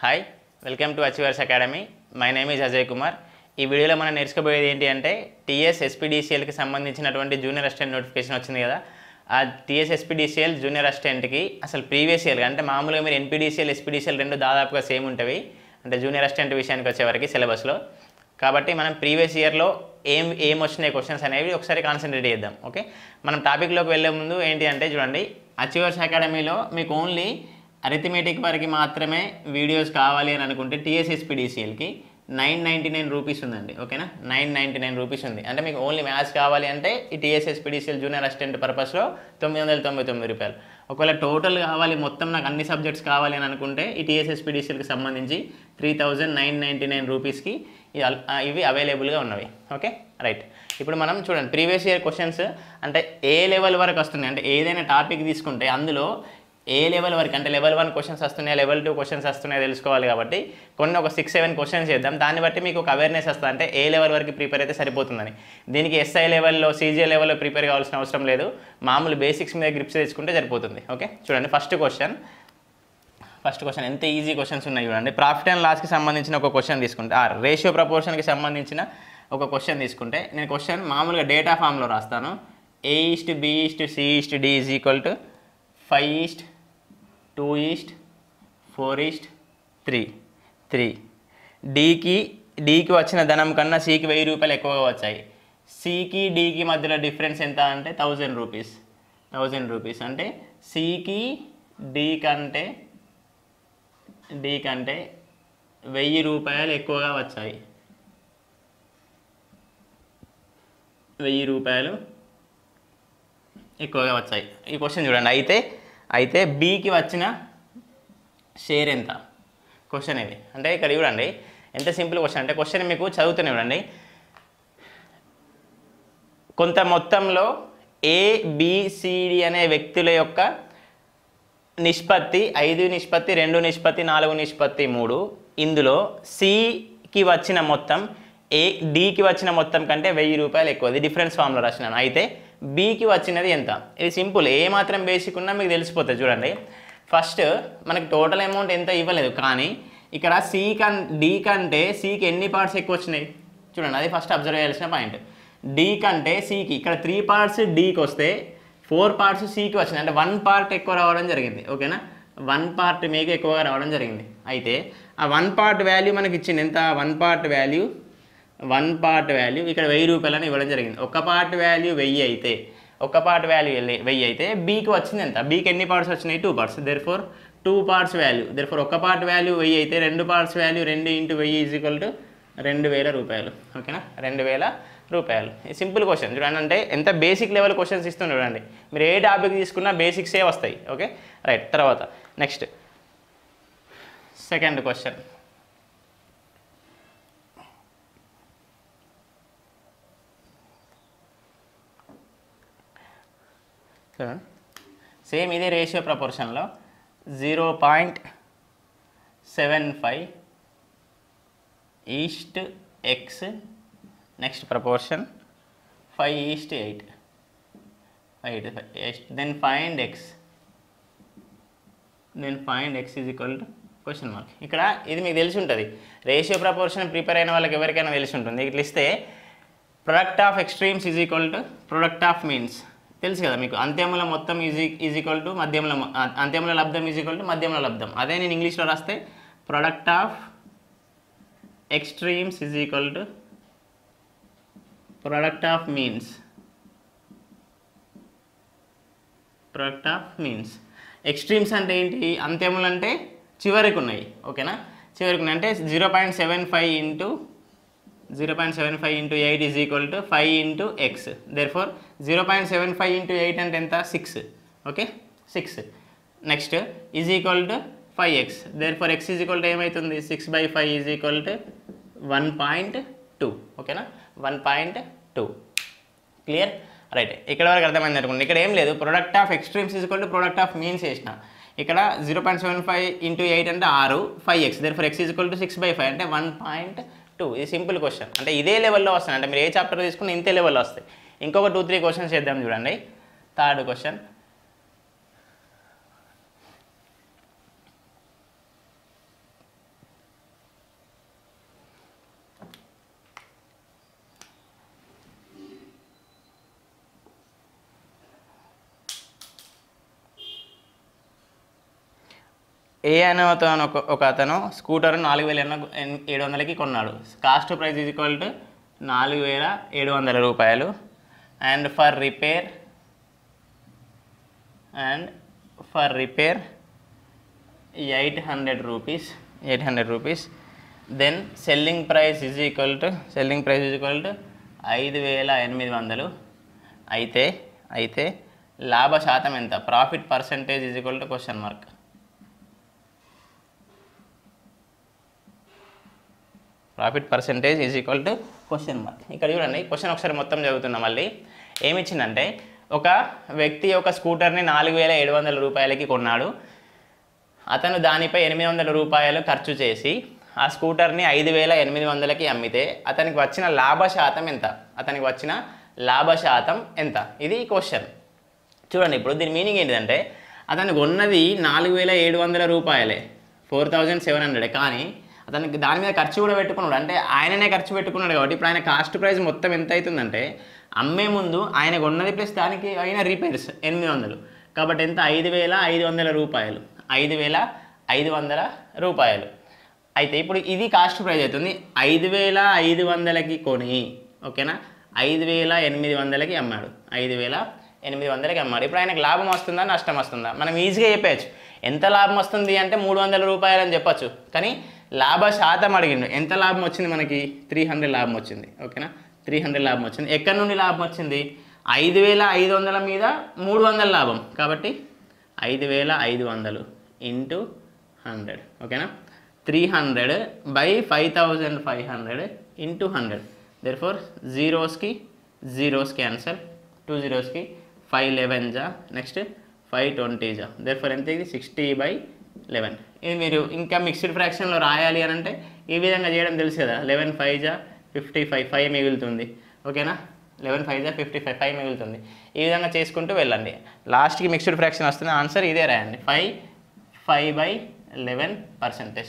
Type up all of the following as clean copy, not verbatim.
Hi welcome to achievers academy. My name is Ajay Kumar. ఈ వీడియోలో మనం నేర్చుకోబోయేది ఏంటి అంటే TSSPDCLకి సంబంధించినటువంటి జూనియర్ అసిస్టెంట్ నోటిఫికేషన్ వచ్చింది కదా. ఆ TSSPDCL జూనియర్ అసిస్టెంట్కి అసలు ప్రీవియస్ ఇయర్ అంటే మామూలుగా మీరు NPDCL SPDCL రెండు దాదాపుగా సేమ్ ఉంటుంది అంటే జూనియర్ అసిస్టెంట్ విషయానికి వచ్చేవరకు సిలబస్లో. కాబట్టి మనం ప్రీవియస్ ఇయర్లో ఏం వచ్చినాయి క్వశ్చన్స్ అనేవి ఒకసారి కాన్సన్ట్రేట్ చేద్దాం. ఓకే, మనం టాపిక్లోకి వెళ్ళే ముందు ఏంటి అంటే చూడండి, అచీవర్స్ అకాడమీలో మీకు ఓన్లీ అరిథమెటిక్ వరకు మాత్రమే వీడియోస్ కావాలి అని అనుకుంటే TSSPDCLకి 999 రూపీస్ ఉందండి. ఓకేనా, 999 రూపీస్ ఉంది. అంటే మీకు ఓన్లీ మ్యాథ్స్ కావాలి అంటే ఈ TSSPDCL జూనియర్ అసిస్టెంట్ పర్పస్లో 999 రూపాయలు. ఒకవేళ టోటల్ కావాలి మొత్తం నాకు అన్ని సబ్జెక్ట్స్ కావాలి అని అనుకుంటే ఈ TSSPDCLకి సంబంధించి 3999 రూపీస్కి ఇవి అవైలబుల్గా ఉన్నవి. Okay right. ఇప్పుడు మనం చూడండి ప్రీవియస్ ఇయర్ క్వశ్చన్స్ అంటే ఏ లెవెల్ వరకు వస్తున్నాయి అంటే ఏదైనా టాపిక్ తీసుకుంటే అందులో ఏ లెవెల్ వరకు అంటే లెవెల్ 1 క్వశ్చన్స్ వస్తున్నాయి, లెవెల్ 2 క్వశ్చన్స్ వస్తున్నాయి తెలుసుకోవాలి. కాబట్టి కొన్ని ఒక 6-7 క్వశ్చన్స్ చేద్దాం. దాన్ని బట్టి మీకు ఒక అవేర్నెస్ వస్తుంది అంటే ఏ లెవెల్ వరకు ప్రిపేర్ అయితే సరిపోతుందని. దీనికి SI లెవెల్లో CGA లెవెల్లో ప్రిపేర్ కావాల్సిన అవసరం లేదు, మామూలు బేసిక్స్ మీద గ్రిప్స్ తెచ్చుకుంటే సరిపోతుంది. ఓకే చూడండి, ఫస్ట్ క్వశ్చన్ ఎంత ఈజీ క్వశ్చన్స్ ఉన్నాయి చూడండి. ప్రాఫిట్ అండ్ లాస్కి సంబంధించిన ఒక క్వశ్చన్ తీసుకుంటే రేషియో ప్రపోర్షన్కి సంబంధించిన ఒక క్వశ్చన్ తీసుకుంటే నేను క్వశ్చన్ మామూలుగా డేటా ఫామ్లో రాస్తాను. A/B/C/D = 5:2:4:3. డీకి వచ్చిన ధనం కన్నా సికి 1000 రూపాయలు ఎక్కువగా వచ్చాయి. సికి డీకి మధ్యలో డిఫరెన్స్ ఎంత అంటే 1000 రూపీస్. 1000 రూపీస్ అంటే సికి డీ కంటే 1000 రూపాయలు ఎక్కువగా వచ్చాయి. 1000 రూపాయలు ఎక్కువగా వచ్చాయి. ఈ క్వశ్చన్ చూడండి. అయితే బీకి వచ్చిన షేర్ ఎంత క్వశ్చన్ ఇది. అంటే ఇక్కడ చూడండి ఎంత సింపుల్ క్వశ్చన్ అంటే క్వశ్చన్ మీకు చదువుతూనే చూడండి. కొంత మొత్తంలో ABCD అనే వ్యక్తుల యొక్క నిష్పత్తి 5:2:4:3. ఇందులో సికి వచ్చిన మొత్తం డీకి వచ్చిన మొత్తం కంటే 1000 రూపాయలు ఎక్కువ. ఇది డిఫరెన్స్ ఫామ్లో రాసినాను. అయితే బీకి వచ్చినది ఎంత? ఇది సింపుల్, ఏ మాత్రం బేసిక్ ఉన్నా మీకు తెలిసిపోతుంది. చూడండి, ఫస్ట్ మనకి టోటల్ అమౌంట్ ఎంత ఇవ్వలేదు, కానీ ఇక్కడ డీ కంటే సికి ఎన్ని పార్ట్స్ ఎక్కువ వచ్చినాయి చూడండి. అది ఫస్ట్ అబ్జర్వ్ చేయాల్సిన పాయింట్. డీ కంటే సికి ఇక్కడ 3 పార్ట్స్ డీకి వస్తే 4 పార్ట్స్ సికి వచ్చినాయి. అంటే 1 పార్ట్ ఎక్కువ రావడం జరిగింది. ఓకేనా, 1 పార్ట్ మీకు ఎక్కువగా రావడం జరిగింది. అయితే ఆ 1 పార్ట్ వాల్యూ మనకి ఇచ్చింది ఎంత? 1 పార్ట్ వాల్యూ ఇక్కడ 1000 రూపాయలు అని ఇవ్వడం జరిగింది. ఒక పార్ట్ వాల్యూ 1000 అయితే బీకి వచ్చింది ఎంత? బీకి ఎన్ని పార్ట్స్ వచ్చినాయి? 2 parts. Therefore 2 parts value. Therefore ఒక పార్ట్ వాల్యూ 1000 అయితే 2 పార్ట్స్ వాల్యూ 2 × 1000 = 2000 రూపాయలు. ఓకేనా, 2000 రూపాయలు. ఈ సింపుల్ క్వశ్చన్ చూడండి. అంటే ఎంత బేసిక్ లెవెల్ క్వశ్చన్స్ ఇస్తుంది చూడండి. మీరు ఏ టాపిక్ తీసుకున్నా బేసిక్సే వస్తాయి. Okay right. తర్వాత నెక్స్ట్ సెకండ్ క్వశ్చన్. సేమ్ ఇదే రేషియో ప్రపోర్షన్లో 0.75:x. Next proportion 5:8. Then find x question mark. ఇక్కడ ఇది మీకు తెలిసి ఉంటుంది. రేషియో ప్రపోర్షన్ ప్రిపేర్ అయిన వాళ్ళకి ఎవరికైనా తెలిసి ఉంటుంది. ఇట్లా ఇస్తే product of extremes = product of means తెలుసు కదా మీకు. అంత్యముల మొత్తం = మధ్యముల అంత్యముల లబ్ధం = మధ్యముల లబ్ధం. అదే నేను ఇంగ్లీష్లో రాస్తే product of extremes = product of means. Extremes అంటే ఏంటి? అంత్యములు అంటే చివరికి ఉన్నాయి. ఓకేనా, చివరికి ఉన్నాయి అంటే 0.75 × 8 = 5 × x. Therefore 0.75 × 8 అంటే ఎంత? 6. Okay 6. Next = 5x. Therefore x ఏమవుతుంది? 6/5 = 1.2. ఓకేనా, 1.2. Clear right. ఇక్కడ వరకు అర్థమైంది అనుకోండి. ఇక్కడ ఏం లేదు, product of extremes = product of means చేసిన. ఇక్కడ 0.75 × 8 అంటే 6, 5x. Therefore x = 6/5 అంటే 1.2. ఇది సింపుల్ క్వశ్చన్. అంటే ఇదే లెవెల్లో వస్తాయి. అంటే మీరు ఏ చాప్టర్ తీసుకున్నా ఇంతే లెవెల్లో వస్తాయి. ఇంకొక 2-3 క్వశ్చన్స్ చేద్దాం చూడండి. Third question. ఏ అనే ఒక అతను స్కూటర్ 4700కి కొన్నాడు. Cost price is equal to 4700 రూపాయలు. And for repair 800 rupees. Then selling price is equal to 5800. అయితే లాభ శాతం ఎంత? Profit percentage is equal to question mark. Profit percentage is equal to question mark. ఇక్కడ చూడండి, క్వశ్చన్ ఒకసారి మొత్తం చదువుతున్నాం. మళ్ళీ ఏమిచ్చిందంటే, ఒక వ్యక్తి ఒక స్కూటర్ని 4700 రూపాయలకి కొన్నాడు. అతను దానిపై 800 రూపాయలు ఖర్చు చేసి ఆ స్కూటర్ని 5800కి అమ్మితే అతనికి వచ్చిన లాభ శాతం ఎంత? ఇది క్వశ్చన్. చూడండి, ఇప్పుడు దీని మీనింగ్ ఏంటిదంటే, అతను కొన్నది 4700 రూపాయలే, 4700, కానీ అతనికి దాని మీద ఖర్చు కూడా పెట్టుకున్నాడు. అంటే ఆయననే ఖర్చు పెట్టుకున్నాడు కాబట్టి ఇప్పుడు ఆయన కాస్ట్ ప్రైస్ మొత్తం ఎంత అవుతుందంటే, అమ్మే ముందు ఆయన కొన్నది ప్లస్ దానికి అయిన రిపేర్స్ 800, కాబట్టి ఎంత? 5500 రూపాయలు. 5500 రూపాయలు. అయితే ఇప్పుడు ఇది కాస్ట్ ప్రైస్ అవుతుంది. 5500కి కొని, ఓకేనా, 5800కి అమ్మాడు. 5800కి అమ్మాడు. ఇప్పుడు ఆయనకు లాభం వస్తుందా నష్టం వస్తుందా? మనం ఈజీగా చెప్పచ్చు. ఎంత లాభం వస్తుంది అంటే 300 రూపాయలు అని చెప్పచ్చు. కానీ లాభ శాతం అడిగిండు. ఎంత లాభం వచ్చింది మనకి? 300 లాభం వచ్చింది. ఓకేనా, 300 లాభం వచ్చింది. ఎక్కడి నుండి లాభం వచ్చింది? 5500 మీద 300 లాభం, కాబట్టి 5500 ఇంటూ 100. ఓకేనా, 300 బై 5500 ఇంటూ 100. దేర్ఫోర్ జీరోస్కి క్యాన్సల్, 2 zeros కి 5 11 జా, నెక్స్ట్ 5 20 జా. దేర్ఫోర్ ఎంత? ఇది 60/11. ఇది మీరు ఇంకా మిక్స్డ్ ఫ్రాక్షన్లో రాయాలి అని అంటే ఈ విధంగా చేయడం తెలుసు కదా. 11 5 జా 55, 5 మిగులుతుంది. ఓకేనా, 11 5 జా 55, 5 మిగులుతుంది. ఈ విధంగా చేసుకుంటూ వెళ్ళండి. లాస్ట్కి మిక్స్డ్ ఫ్రాక్షన్ వస్తుంది. ఆన్సర్ ఇదే రాయండి. 5/11%.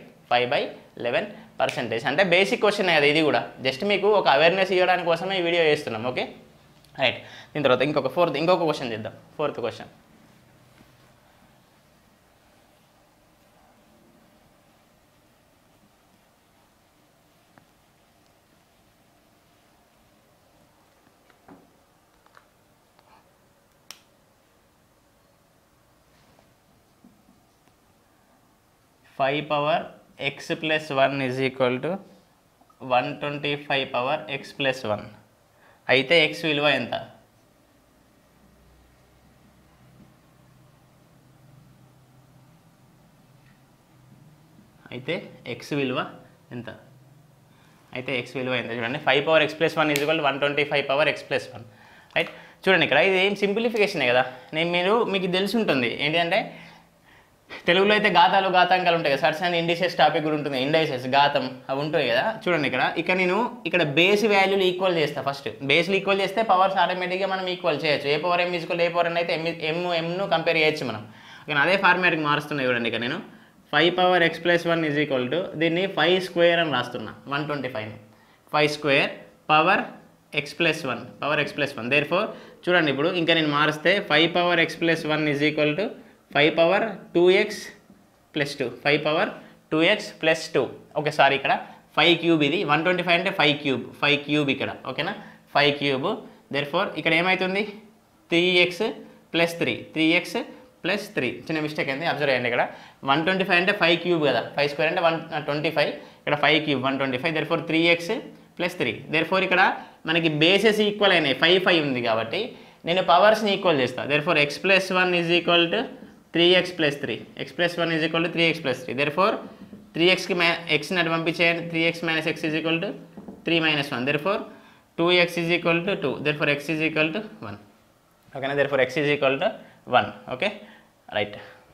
5/11%. అంటే బేసిక్ క్వశ్చన్ కదా ఇది కూడా. జస్ట్ మీకు ఒక అవేర్నెస్ ఇవ్వడానికి కోసమే ఈ వీడియో చేస్తున్నాం. Okay, right. దీని తర్వాత ఇంకొక క్వశ్చన్ చేద్దాం. Fourth question. Five power x plus 1 is equal to 125 power x plus 1. అయితే ఎక్స్ విలువ ఎంత? చూడండి, 5 power x plus 1 is equal to 125 power x plus 1. Right. చూడండి, ఇక్కడ ఇది ఏం సింప్లిఫికేషనే కదా. మీకు తెలిసి ఉంటుంది ఏంటంటే, తెలుగులో అయితే ఘాతాంకాలు ఉంటాయి కదా. సర్స్ అండ్ ఇండిసెస్ టాపిక్ కూడా ఉంటుంది. ఇండైసెస్, ఘాతం అవి ఉంటాయి కదా. చూడండి, ఇక్కడ బేస్ వాల్యూలు ఈక్వల్ చేస్తా. ఫస్ట్ బేస్లు ఈక్వల్ చేస్తే పవర్స్ ఆటోమేటిక్గా మనం ఈక్వల్ చేయొచ్చు. A power m equal a power n అయితే ఎంను కంపేర్ చేయొచ్చు మనం. కానీ అదే ఫార్మాట్కి మారుస్తున్నాయి. చూడండి, ఇక్కడ నేను 5 power x plus 1 is equal to దీన్ని 5 స్క్వేర్ అని రాస్తున్నా. 125 5 square power x plus 1 therefore చూడండి, ఇప్పుడు ఇంకా నేను మారిస్తే 5 power x plus 1 is equal to 5 power 2x plus 2. 5 power 2x plus 2. Okay, sorry, ఇక్కడ 5 క్యూబ్. ఇది 125 అంటే 5 క్యూబ్ ఇక్కడ. ఓకేనా, 5 క్యూబ్. దేర్ఫోర్ ఇక్కడ ఏమవుతుంది? 3x plus 3. చిన్న మిస్టేక్ అయింది, అబ్జర్వ్ చేయండి. ఇక్కడ 125 అంటే 5 క్యూబ్ కదా. 5 స్క్వేర్ అంటే 125. ఇక్కడ 5 cube 125. Therefore 3x plus 3. Therefore ఇక్కడ మనకి బేసెస్ ఈక్వల్ అయినాయి. 5 ఉంది కాబట్టి నేను పవర్స్ని ఈక్వల్ చేస్తాను. Therefore x plus 1 is equal to 3x plus 3. X plus 1 is equal to 3x plus 3. Therefore 3xకి ఎక్స్ని అటు పంపించేయండి. 3x minus x is equal to 3 minus 1. Therefore 2x is equal to 2. Therefore x is equal to 1. ఓకేనా, therefore x is equal to 1. Okay, right.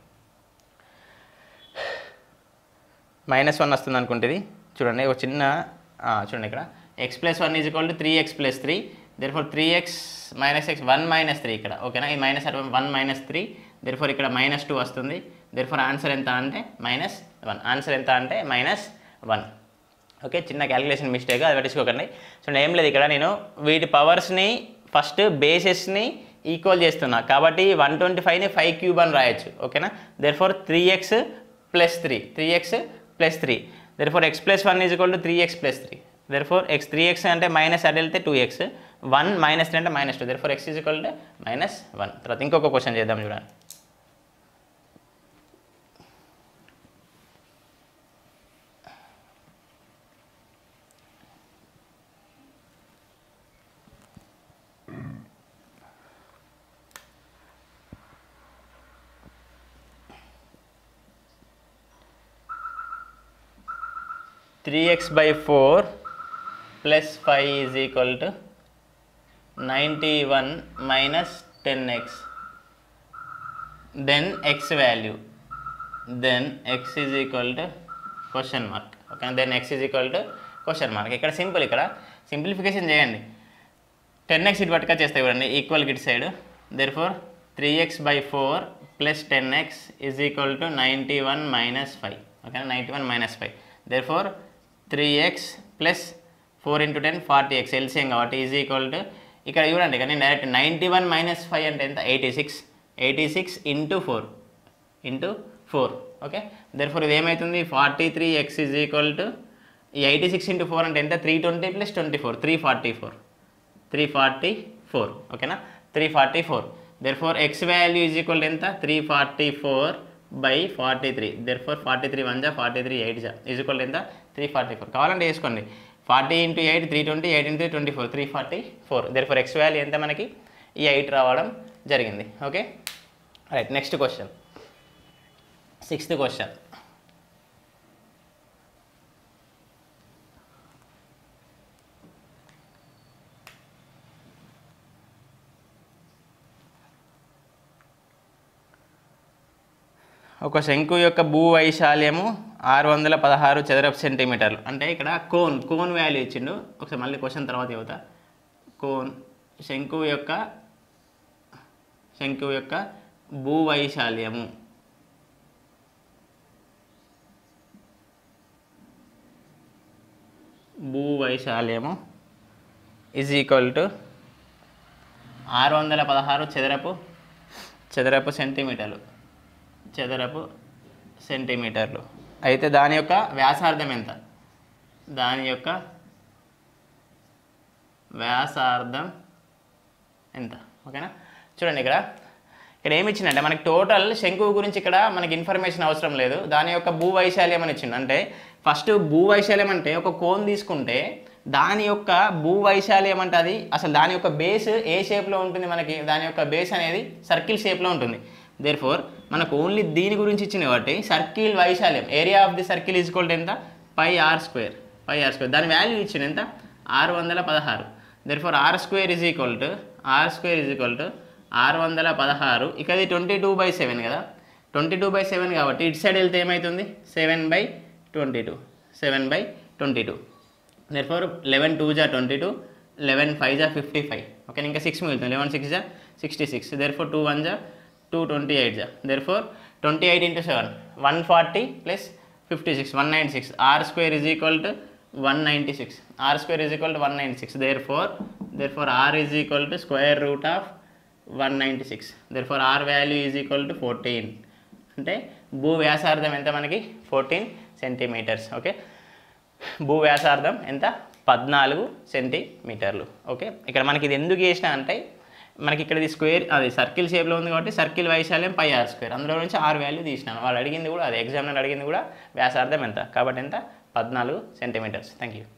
-1 వస్తుంది అనుకుంటుంది. చూడండి, ఒక చిన్న చూడండి, ఇక్కడ X plus 1 is equal to 3x plus 3. Therefore 3x minus x 1 minus 3 ఇక్కడ. ఓకేనా, ఈ మైనస్ 1 మైనస్ 3. దేర్ఫోర్ ఇక్కడ -2 వస్తుంది. దేర్ఫోర్ ఆన్సర్ ఎంత అంటే -1. ఓకే, చిన్న క్యాలిక్యులేషన్ మిస్టేక్, అది పట్టించుకోకండి. చూడండి, ఏం లేదు, ఇక్కడ నేను వీటి పవర్స్ని ఫస్ట్ బేసెస్ని ఈక్వల్ చేస్తున్నా కాబట్టి 125ని 5 క్యూబ్ అని రాయొచ్చు. ఓకేనా, therefore 3x plus 3, 3x plus 3. Therefore x plus 1 is equal to 3x plus 3. Therefore 3x అంటే మైనస్ అటు వెళ్తే 2x, 1 మైనస్ 3 అంటే -2. Therefore x is equal to -1. తర్వాత ఇంకొక క్వశ్చన్ చేద్దాం చూడండి. (3x by 4 plus 5 is equal to 91 minus 10x). Then x value. Then x is equal to question mark. Okay. Then x is equal to question mark. ఇక్కడ simple, ఇక్కడ simplification చేయండి. 10x ఇటు పట్టుక చేస్తే చూడండి, ఈక్వల్ గిట్ side. Therefore 3x by 4 plus 10x is equal to 91 minus 5. Okay. 91 minus 5. Therefore 3x plus 4 into 10 40x LCM కాబట్టి is equal to, ఇక్కడ చూడండి కానీ డైరెక్ట్ 91 మైనస్ 5 అంటే ఎంత, 86 ఇంటూ 4. ఓకే. దెర్ఫోర్ ఇది ఏమవుతుంది, 43x ఈజ్ ఈక్వల్ టు, ఈ 86 ఇంటూ 4 అంటే ఎంత, 320 ప్లస్ 24 344. ఓకేనా, 344. దెర్ఫోర్ x value is equal to ఎంత, 344 by 43. Therefore 43 1 ja 43 8 ja is equal to ఎంత, 344. కావాలంటే వేసుకోండి, 40 into 8 320, 8 into 24 344. Therefore x value ఎంత మనకి, ఈ 8 రావడం జరిగింది. Okay right. Next question, 6th question. ఒక శంకు యొక్క భూ వైశాల్యము 616 చదరపు సెంటీమీటర్లు. అంటే ఇక్కడ కోన్ వాల్యూ ఇచ్చిండు. ఒకసారి మళ్ళీ క్వశ్చన్ తర్వాత చెబుతా. శంకు యొక్క భూ వైశాల్యము ఈజ్ ఈక్వల్ టు 616 చదరపు సెంటీమీటర్లు. అయితే దాని యొక్క వ్యాసార్థం ఎంత, ఓకేనా. చూడండి ఇక్కడ ఏమి ఇచ్చిందంటే మనకి టోటల్ శంకువు గురించి ఇక్కడ మనకి ఇన్ఫర్మేషన్ అవసరం లేదు, దాని యొక్క భూ వైశాల్యం అని ఇచ్చిండు. అంటే ఫస్ట్ భూ వైశాల్యం అంటే ఒక కోన్ తీసుకుంటే దాని యొక్క భూ వైశాల్యం అంటే అది అసలు దాని యొక్క బేస్ ఏ షేప్లో ఉంటుంది, మనకి దాని యొక్క బేస్ అనేది సర్కిల్ షేప్లో ఉంటుంది. దేర్ఫోర్ మనకు ఓన్లీ దీని గురించి ఇచ్చిన కాబట్టి సర్కిల్ వైశాల్యం, area of the circle is equal to ఎంత, పై ఆర్ స్క్వేర్. దాని వాల్యూ ఇచ్చిన ఎంత, 616. దేర్ఫోర్ r square is equal to 616. ఇక అది 22/7 కదా, 22/7 కాబట్టి ఇటు సైడ్ వెళ్తే ఏమవుతుంది, 7/22. Therefore 11 2 ja 22, 11 5 ja 55. ఓకే, ఇంకా 6 మిగులుతుంది, 11 6 ja 66. దేర్ఫోర్ 2 1 ja 2 28 ja. Therefore 28 into 7 140 plus 56 196. R square is equal to 196. Therefore R is equal to square root of 196. Therefore R value is equal to 14. అంటే భూ వ్యాసార్థం ఎంత మనకి, 14 సెంటీమీటర్స్. ఓకే, భూ వ్యాసార్థం ఎంత, 14 సెంటీమీటర్లు. ఓకే, ఇక్కడ మనకి ఇది ఎందుకు చేసినా అంటే మనకి ఇక్కడ ఇది స్క్వేర్, అది సర్కిల్ షేప్లో ఉంది కాబట్టి సర్కిల్ వైశాల్యం పై ఆర్ స్క్వేర్, అందులో నుంచి ఆర్ వాల్యూ తీసినాను. వాళ్ళు అడిగింది కూడా, అది ఎగ్జామ్లో అడిగింది కూడా వ్యాసార్థం ఎంత, కాబట్టి ఎంత, 14 సెంటీమీటర్స్. Thank you.